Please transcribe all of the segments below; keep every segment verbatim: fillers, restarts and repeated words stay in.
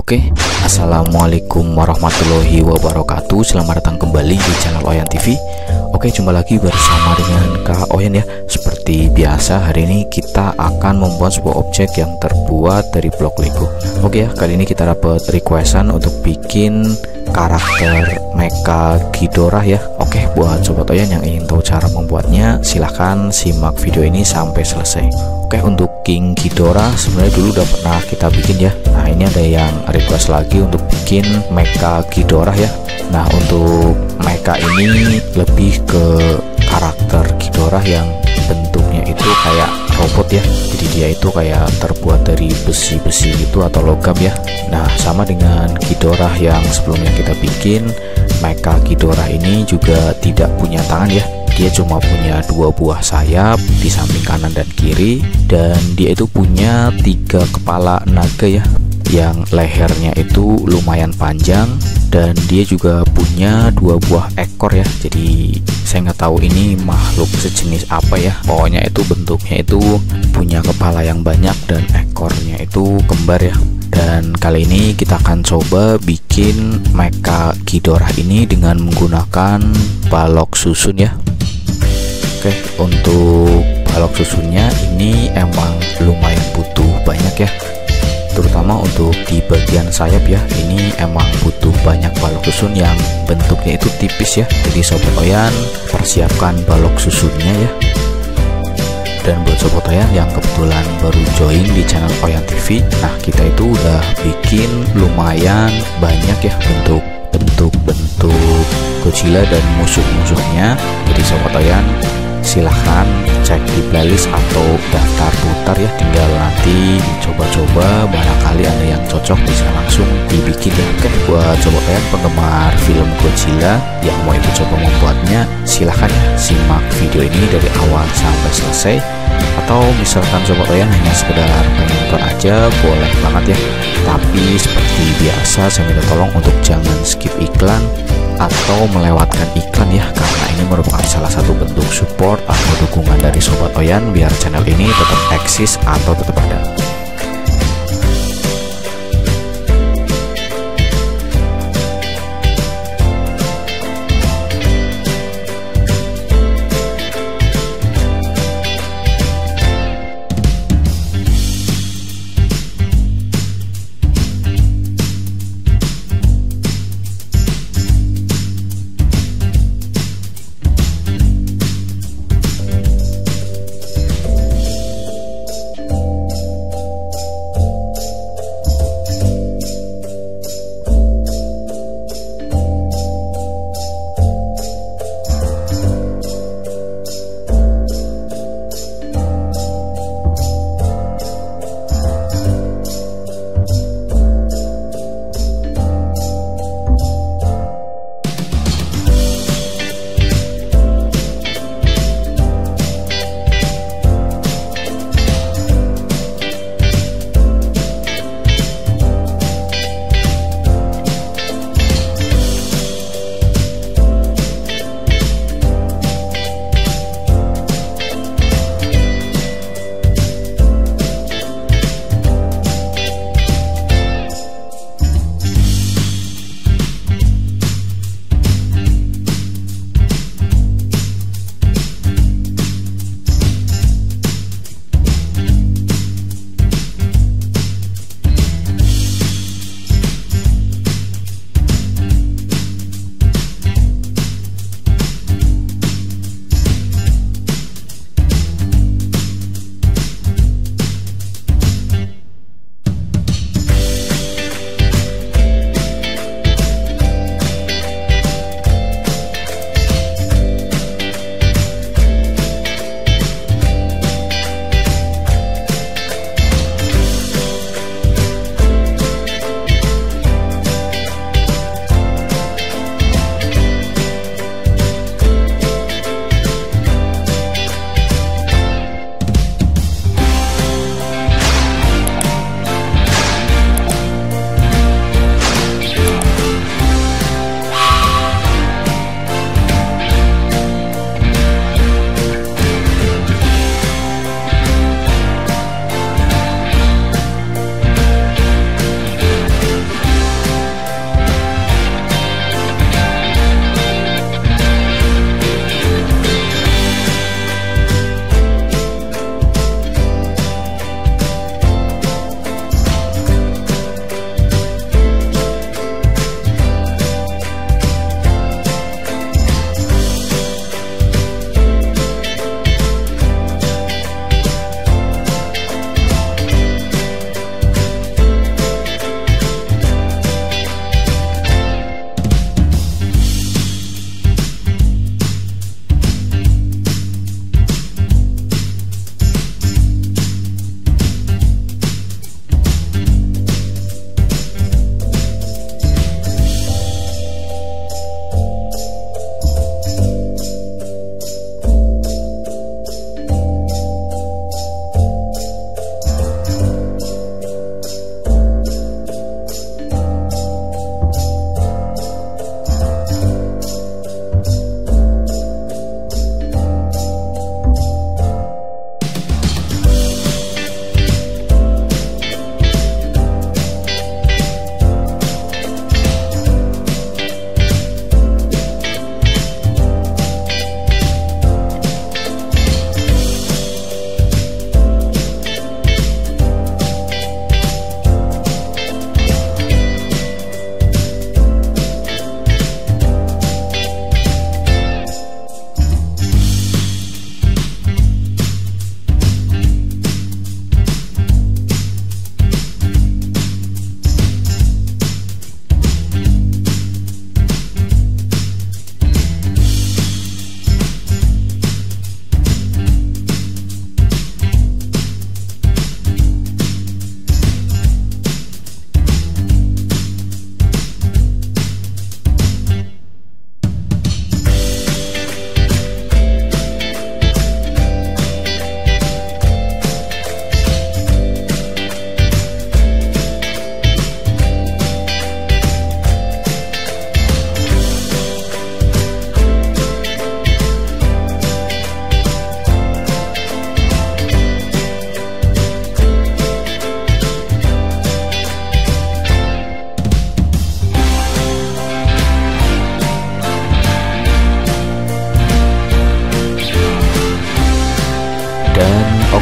Oke, assalamualaikum warahmatullahi wabarakatuh. Selamat datang kembali di channel Oyan T V. Oke, jumpa lagi bersama dengan Kak Oyan ya. Seperti biasa, hari ini kita akan membuat sebuah objek yang terbuat dari blok Lego. Oke ya, kali ini kita dapat requestan untuk bikin karakter Mecha Ghidorah ya. Oke, buat sobat Oyan yang ingin tahu cara membuatnya, silahkan simak video ini sampai selesai. Oke, untuk King Ghidorah sebenarnya dulu udah pernah kita bikin ya. Nah, ini ada yang request lagi untuk bikin Mecha Ghidorah ya. Nah, untuk Mecha ini lebih ke karakter Ghidorah yang bentuknya itu kayak robot ya. Jadi dia itu kayak terbuat dari besi-besi gitu atau logam ya. Nah, sama dengan Ghidorah yang sebelumnya kita bikin, Mecha Ghidorah ini juga tidak punya tangan ya. Dia cuma punya dua buah sayap di samping kanan dan kiri, dan dia itu punya tiga kepala naga ya, yang lehernya itu lumayan panjang, dan dia juga punya dua buah ekor ya. Jadi saya nggak tahu ini makhluk sejenis apa ya, pokoknya itu bentuknya itu punya kepala yang banyak dan ekornya itu kembar ya. Dan kali ini kita akan coba bikin Mecha Ghidorah ini dengan menggunakan balok susun ya. Oke, untuk balok susunnya ini emang lumayan butuh banyak ya, terutama untuk di bagian sayap ya. Ini emang butuh banyak balok susun yang bentuknya itu tipis ya. Jadi sobat Oyan, persiapkan balok susunnya ya. Dan buat sobat Oyan yang kebetulan baru join di channel Oyan T V, nah kita itu udah bikin lumayan banyak ya bentuk bentuk bentuk Godzilla dan musuh-musuhnya. Jadi sobat Oyan, silahkan cek di playlist atau daftar putar ya, tinggal nanti coba-coba, barangkali ada yang cocok bisa langsung dibikin ya. Oke, buat sobat Oyan penggemar film Godzilla yang mau ikut coba membuatnya, silahkan ya simak video ini dari awal sampai selesai. Atau misalkan sobat Oyan hanya sekedar pengen nonton aja, boleh banget ya. Tapi seperti biasa saya minta tolong untuk jangan skip iklan atau melewatkan iklan ya, karena ini merupakan salah satu bentuk support atau dukungan dari sobat Oyan biar channel ini tetap eksis atau tetap ada.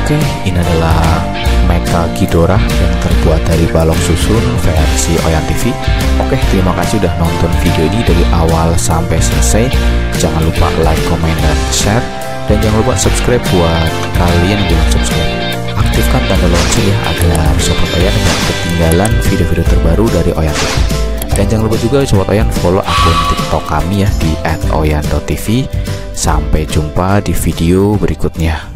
Oke, ini adalah Mecha Ghidorah yang terbuat dari balok susun versi Oyan T V. Oke, terima kasih udah nonton video ini dari awal sampai selesai. Jangan lupa like, comment, dan share. Dan jangan lupa subscribe buat kalian yang belum subscribe. Aktifkan tanda lonceng ya agar sobat Oyan tidak ketinggalan video-video terbaru dari Oyan T V. Dan jangan lupa juga sobat Oyan follow akun TikTok kami ya di et oyan dot t v. Sampai jumpa di video berikutnya.